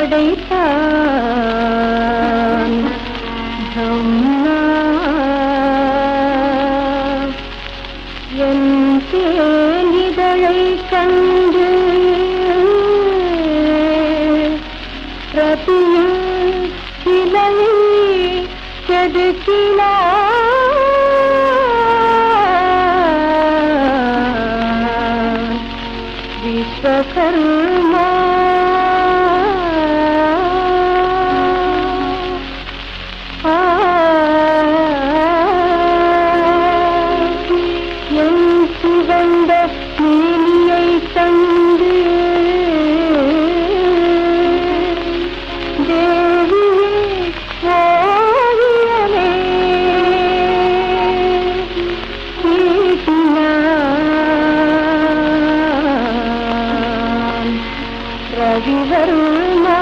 படைத்தான் பிரம்மா. என் தேனிதழை கண்டு ரதியும் சிலையை செதுக்கினான் விஸ்வகர்மா. என் சிவந்த மேனியை கண்டு தேவியே ஓவியமே தீட்டினான் ரவிவர்மா.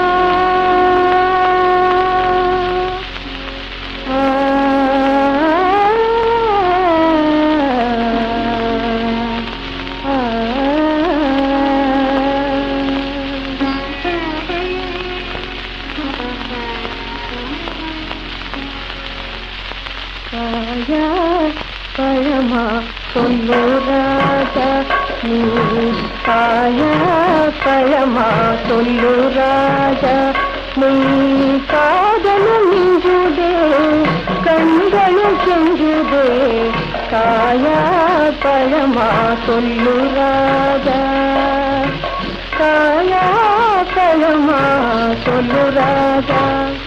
காயா பழமா சொல்லு ராஜா நீ, காயா பழமா சொல்லு ராஜா நீ. காதலும் இங்குதே கண்களும் செங்குதே, காயா பழமா சொல்லு ராஜா, காயா பழமா சொல்லு ராஜா.